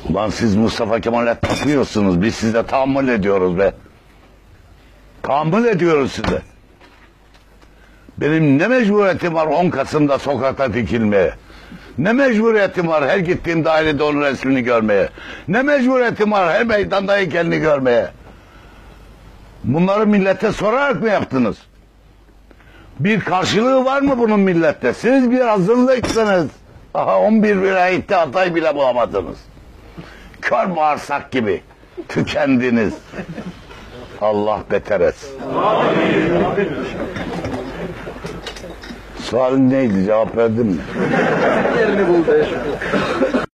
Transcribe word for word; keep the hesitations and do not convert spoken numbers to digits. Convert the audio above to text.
Ulan siz Mustafa Kemal'e tapıyorsunuz, biz size tahammül ediyoruz be. Tahammül ediyoruz size. Benim ne mecburiyetim var on Kasım'da sokakta dikilmeye? Ne mecburiyetim var her gittiğim dairede onun resmini görmeye? Ne mecburiyetim var her meydanda heykelini görmeye? Bunları millete sorarak mı yaptınız? Bir karşılığı var mı bunun millette? Siz bir hazırlıksınız. Aha on bir vilayette aday bile bulamadınız. Kör bağırsak gibi tükendiniz. Allah beter etsin. Sualin neydi? Cevap verdin mi? Yerini buldu.